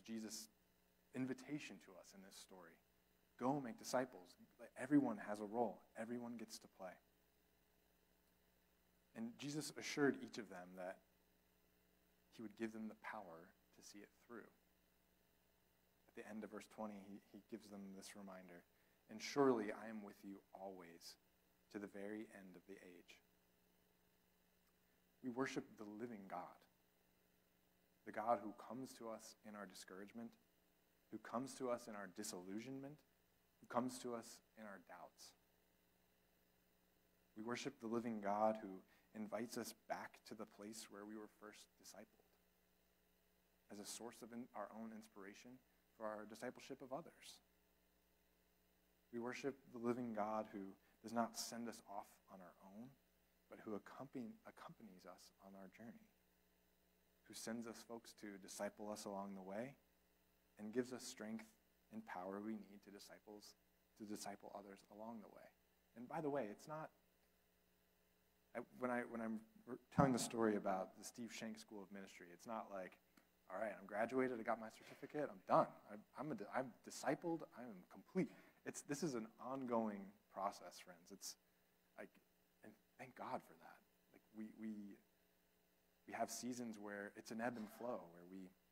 Jesus' invitation to us in this story. Go make disciples. Everyone has a role. Everyone gets to play. And Jesus assured each of them that he would give them the power to see it through. At the end of verse 20, he gives them this reminder. And surely I am with you always, to the very end of the age. We worship the living God, the God who comes to us in our discouragement, who comes to us in our disillusionment, who comes to us in our doubts. We worship the living God who invites us back to the place where we were first discipled, as a source of our own inspiration for our discipleship of others. We worship the living God who does not send us off on our own, but who accompanies us on our journey, who sends us folks to disciple us along the way and gives us strength and power we need to disciple others along the way. And by the way, it's not, when I'm telling the story about the Steve Shank School of Ministry, it's not like, all right, I'm graduated, I got my certificate, I'm done. I'm discipled, I am complete. This is an ongoing process, friends. It's like, and thank God for that. Like we have seasons where it's an ebb and flow, where we